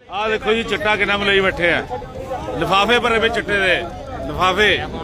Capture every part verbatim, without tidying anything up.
आ देखो जी चिट्टा किन्ना मलाई बैठे हैं, लिफाफे भरे पे चिट्टे दे लिफाफे।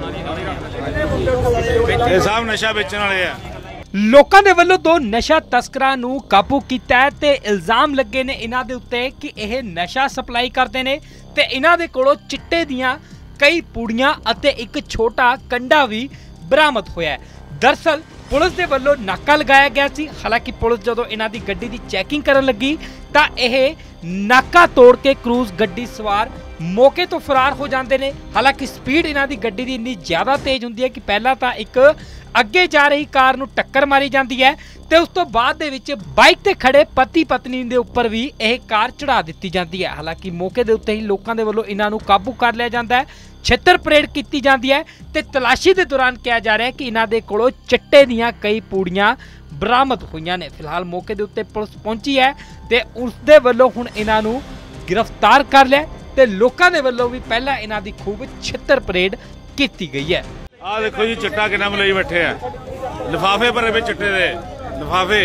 ये सब नशा बेचने वाले हैं। लोकां दे वल्लों दो नशा तस्करां नूं काबू कीता है ते इल्जाम लगे ने इन्हां दे उत्ते कि यह नशा सप्लाई करते ने ते इन्हां दे कोलों चिट्टे दियां कई पूड़ियां अते एक छोटा कंडा भी बरामद होया है। दरअसल पुलिस दे वल्लों नाका लगाया गया सी। हालांकि पुलिस जदों इन्हां दी गड्डी दी चैकिंग करन लगी तां यह नाका तोड़ के क्रूज गड्डी सवार मौके तो फरार हो जाते हैं। हालांकि स्पीड इन्हां दी गड्डी दी इन्नी ज़्यादा तेज हुंदी है कि पहला तां एक अगे जा रही कार नूं टक्कर मारी जाती है ते उस तो बाद दे विच बाइक ते खड़े पति पत्नी दे उपर भी यह कार चढ़ा दी जाती है। हालांकि मौके दे उत्ते ही लोकां दे वल्लों इन्हां नूं काबू कर लिया जाता है, छित्तर परेड की जाती है ते तलाशी दे दौरान कहा जा रहा है कि इन्हां दे कोलों चिट्टे दीयां कई पूड़ियां बरामद हुईयां ने। फिलहाल मौके दे उत्ते पुलिस पहुंची है ते उस दे वल्लों हुण इन्हां नूं गिरफ्तार कर लिया ते लोकां दे वल्लों भी पहला इन्हां दी खूब छित्तर परेड की गई है। आ देखो जी चिट्टा किन्ना मलाई बैठे हैं, लिफाफे भरे पे चिट्टे दे लिफाफे।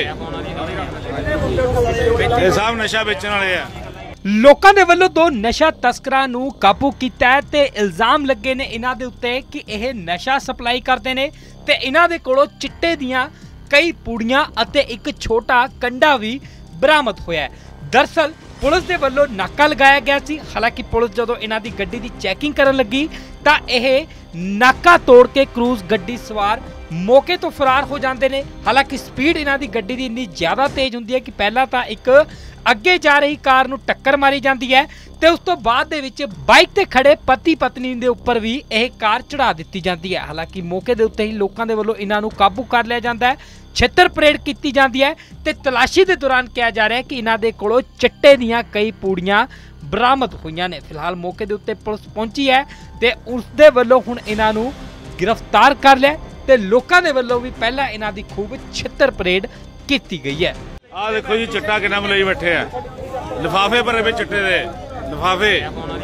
ये सब नशा बेचने वाले हैं। लोकां दे वल्लों दो नशा तस्करां नूं काबू कीता है ते इल्जाम लगे ने इन्हां दे उत्ते कि यह नशा सप्लाई करते ने ते इन्हां दे कोलों चिट्टे दियां कई पूड़ियां अते एक छोटा कंडा भी बरामद होया है। दरअसल पुलिस दे वल्लों नाका लगाया गया सी। हालांकि पुलिस जदों इन्हां दी गड्डी दी चैकिंग करन लगी तां यह नाका तोड़ के क्रूज गड्डी सवार मौके तो फरार हो जाते हैं। हालांकि स्पीड इन्हां दी गड्डी दी इन्नी ज़्यादा तेज हुंदी है कि पहला तां एक अगे जा रही कार नूं टक्कर मारी जाती है ते उस तो बाद दे विच बाइक ते खड़े पति पत्नी दे उपर भी यह कार चढ़ा दी जाती है। हालांकि मौके दे उत्ते ही लोकां दे वल्लों इन्हां नूं काबू कर लिया जाता है, छित्तर परेड की जाती है ते तलाशी दे दौरान कहा जा रहा है कि इन्हां दे कोलों चिट्टे दीयां कई पूड़ियां बरामद हुईयां ने। फिलहाल मौके दे उत्ते पुलिस पहुंची है ते उस दे वल्लों हुण इन्हां नूं गिरफ्तार कर लिया ते लोकां दे वल्लों भी पहला इन्हां दी खूब छित्तर परेड की गई है। आ देखो जी चिट्टा किन्ना मलाई बैठे हैं, लिफाफे भरे पे चिट्टे दे लिफाफे।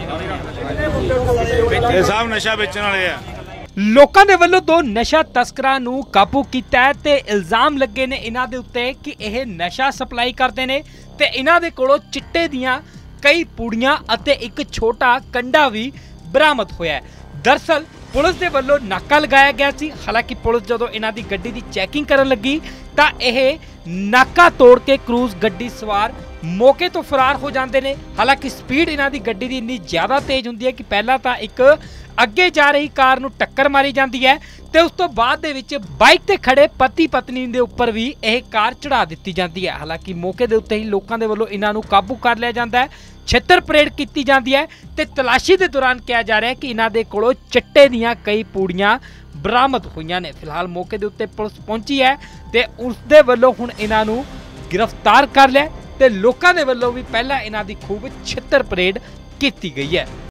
ये सब नशा बेचने वाले हैं। लोकां दे वल्लों दो नशा तस्करां नूं काबू कीता है ते इल्जाम लगे ने इन्हां दे उत्ते कि यह नशा सप्लाई करते ने ते इन्हां दे कोलों चिट्टे दियां कई पूड़ियां अते एक छोटा कंडा भी बरामद होया है। दरअसल पुलिस दे वल्लों नाका लगाया गया सी। हालांकि पुलिस जदों इन्हां दी गड्डी दी चैकिंग करन लगी तां यह नाका तोड़ के क्रूज गड्डी सवार मौके तो फरार हो जाते हैं। हालांकि स्पीड इन्हां दी गड्डी दी इन्नी ज़्यादा तेज हुंदी है कि पहला तां एक अगे जा रही कार नूं टक्कर मारी जाती है ते उस तो बाद दे विच बाइक ते खड़े पति पत्नी दे उपर भी यह कार चढ़ा दी जाती है। हालांकि मौके दे उत्ते ही लोकां दे वल्लों इन्हां नूं काबू कर लिया जाता है, छित्तर परेड की जाती है ते तलाशी दे दौरान कहा जा रहा है कि इन्हां दे कोलों चिट्टे दीयां कई पूड़ियां बरामद हुईयां ने। फिलहाल मौके दे उत्ते पुलिस पहुंची है ते उस दे वल्लों हुण इन्हां नूं गिरफ्तार कर लिया ते लोकां दे वल्लों भी पहला इन्हां दी खूब छित्तर परेड की गई है।